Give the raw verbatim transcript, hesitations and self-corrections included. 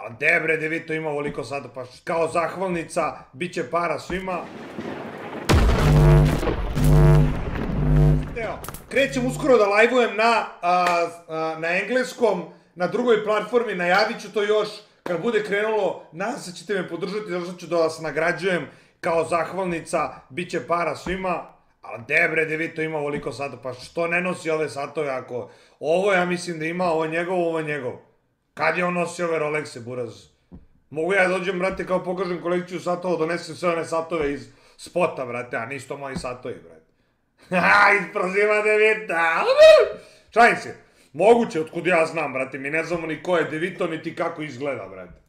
A de bre, Devito ima ovoliko sada, pa kao zahvalnica, bit će para svima. Evo, krećem uskoro da lajvujem na, na engleskom, na drugoj platformi, najavit ću to još, kad bude krenulo, nadam se ćete me podržati, zato što ću da vas nagrađujem kao zahvalnica, bit će para svima. A de bre, Devito ima ovoliko sada, pa što ne nosi ove satove ako... Ovo ja mislim da ima, ovo je njegov, ovo je njegov. Kad je on nosi ove Rolexe, buraz? Mogu ja dođem, brate, kao pokažem kolekciju satova, donesem sve one satove iz spota, brate, a nisu to moji satovi, brate. Haha, isproziva Devita! Šalim se, moguće, otkud ja znam, brate, mi ne znamo ni ko je Devito, niti kako izgleda, brate.